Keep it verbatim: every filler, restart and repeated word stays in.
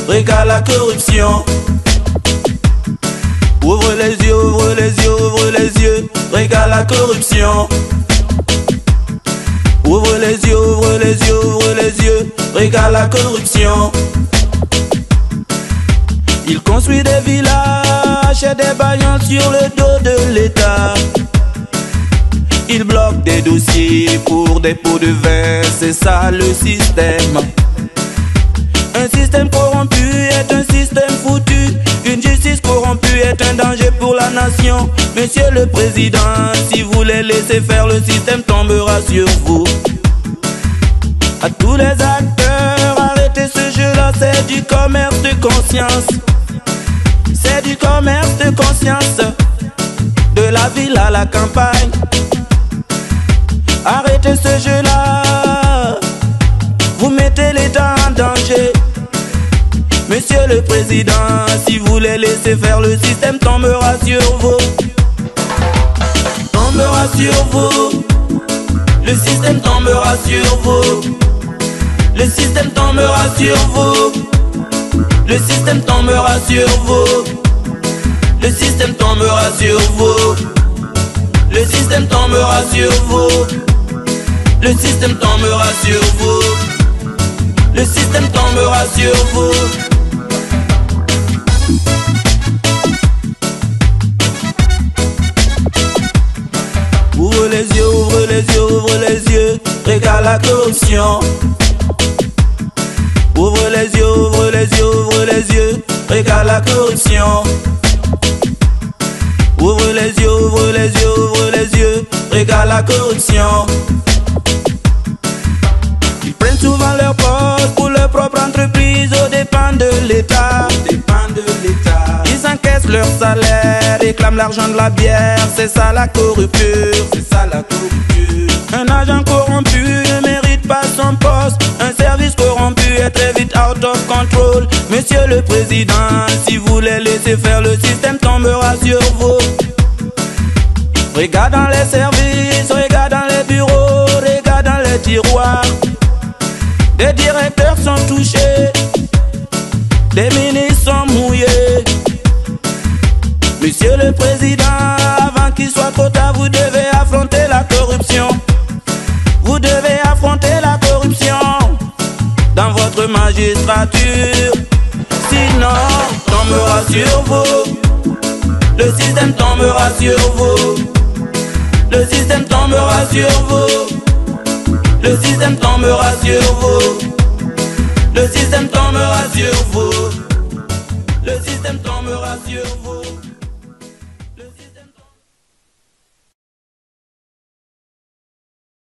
regarde la corruption. Ouvre les yeux, ouvre les yeux, ouvre les yeux, regarde la corruption. Ouvre les yeux, ouvre les yeux, ouvre les yeux, regarde la corruption. Il construit des villages et des baillons sur le dos de l'État. Il bloque des dossiers pour des pots de vin, c'est ça le système. Un système corrompu est un système foutu. Une justice corrompue est un danger pour la nation. Monsieur le Président, si vous les laissez faire, le système tombera sur vous. À tous les acteurs, arrêtez ce jeu-là, c'est du commerce de conscience. C'est du commerce de conscience. De la ville à la campagne. Arrêtez ce jeu-là. Vous mettez l'État en danger. Monsieur le Président, si vous les laissez faire, le système tombera sur vous. Tombera sur vous. Le système tombera sur vous. Le système tombera sur vous. Le système tombera sur vous. Le système tombera sur vous. Le système tombera sur vous. Le système tombera sur vous. Le système tombera sur vous. Ouvre les yeux, ouvre les yeux, ouvre les yeux, regarde la corruption. Ouvre les yeux, ouvre les yeux, ouvre les yeux, regarde la corruption. Ouvre les yeux, ouvre les yeux, ouvre les yeux, regarde la corruption. Ils prennent souvent leur poste pour leur propre entreprise aux dépens de l'État. Ils encaissent leur salaire, réclament l'argent de la bière, c'est ça la corruption. C'est ça la corruption. Un agent corrompu ne mérite pas son poste. Un service corrompu est très vite out of control. Monsieur le Président, si vous les laissez faire, le système tombera sur vous. Regarde dans les services, regarde dans les bureaux, regarde dans les tiroirs. Des directeurs sont touchés, des ministres sont mouillés. Monsieur le Président, avant qu'il soit trop tard, vous devez affronter la corruption. Vous devez affronter la corruption dans votre magistrature. Sinon, tombera sur vous. Le système tombera sur vous. Le système tombera sur vous. Le système tombera sur vous. Le système tombera sur vous. Le système tombera sur vous.